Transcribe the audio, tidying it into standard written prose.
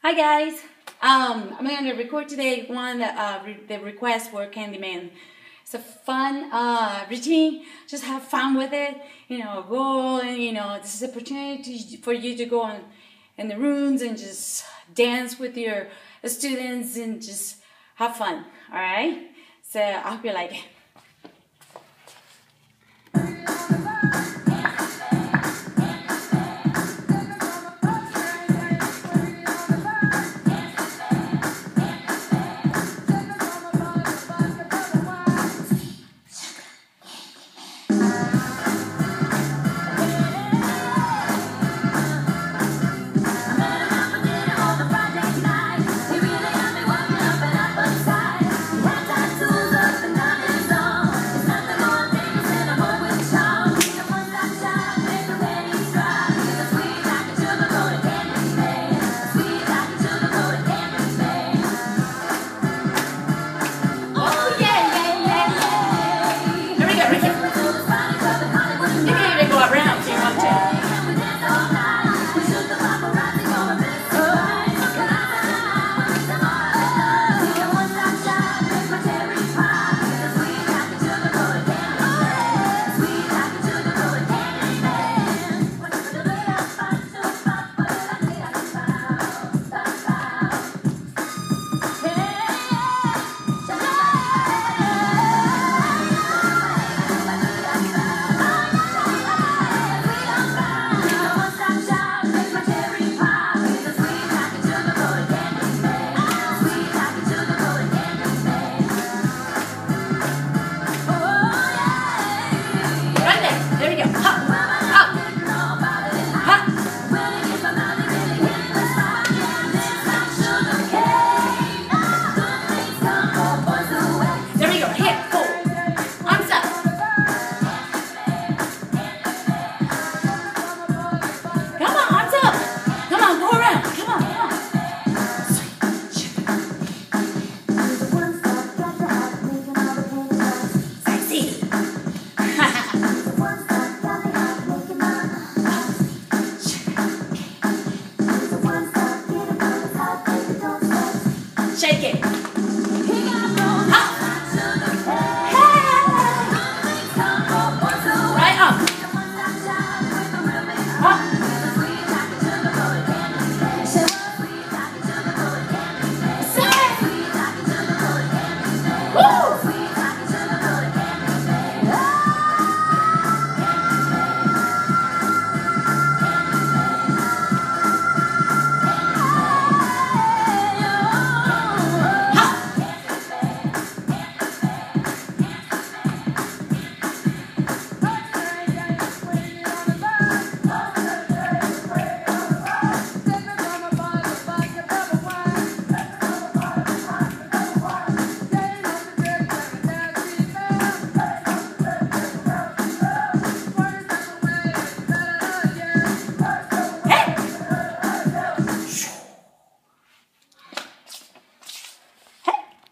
Hi guys, I'm going to record today the request for Candyman. It's a fun routine. Just have fun with it. Go and this is an opportunity for you to go in the rooms and just dance with your students and just have fun. All right. So I hope you like it.